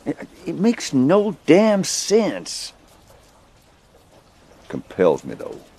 It makes no damn sense. Compels me, though.